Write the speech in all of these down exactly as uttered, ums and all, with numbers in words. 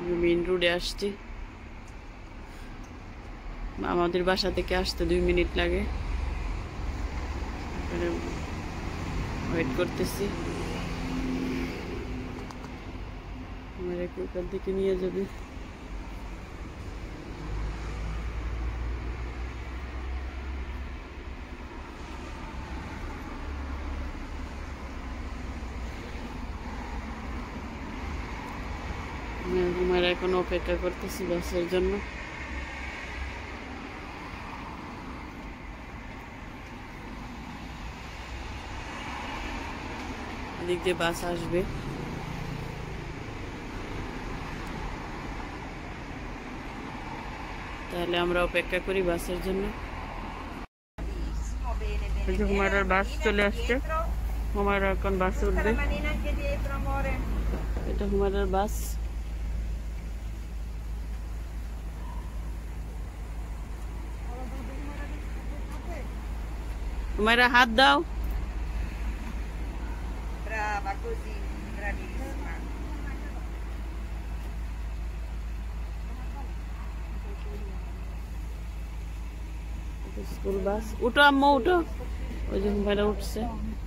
Main রোডে আসছি। আমাদের বাসা থেকে আসতে দুই মিনিট লাগে। ওয়েট করতেছি, আমার ওখান থেকে নিয়ে যাবে। আমরা এখন অপেক্ষা করতেছি বাসের জন্য। এদিক দিয়ে বাস আসবে, তাহলে আমরা অপেক্ষা করি বাসের জন্য। হুমায়রার বাস চলে আসছে, হুমায়রা এখন বাসে উঠবে। এটা হুমায়রার বাস। হুমায়রা হাত দাও। School bus. উঠো আম্মু উঠো। ওই যে হুমায়রা উঠছে।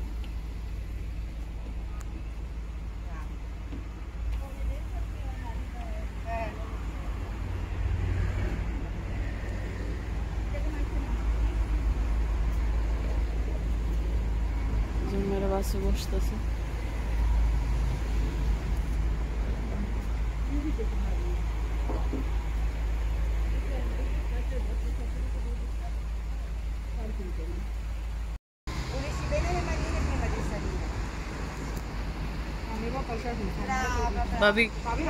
হুমায়রা বাসে বসতেছে। ভাবি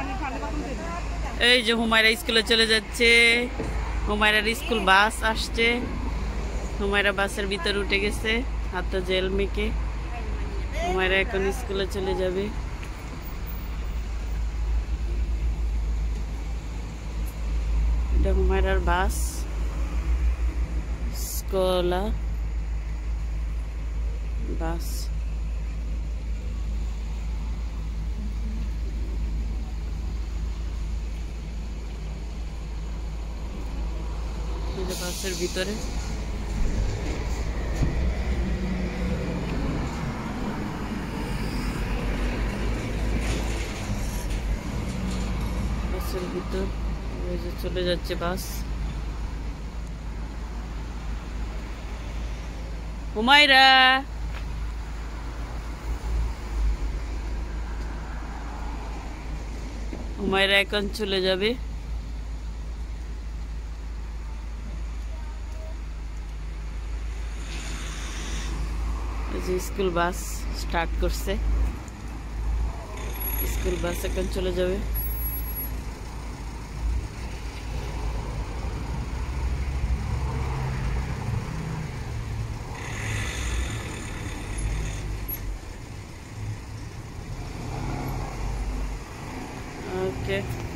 এই যে হুমায়রা স্কুলে চলে যাচ্ছে। হুমায়রার স্কুল বাস আসছে। হুমায়রা বাসের ভিতরে উঠে গেছে, হাতটা জেল মেখে। হুমায়রা এখন স্কুলে চলে যাবে। এটা হুমায়রার বাস, স্কুলা বাস। বাসের ভিতরে বাসের ভিতর চলে যাচ্ছে বাস। হুমায়রা হুমায়রা এখন চলে যাবে। স্কুল বাস স্টার্ট করছে, স্কুল বাস এখন চলে যাবে। ওকে।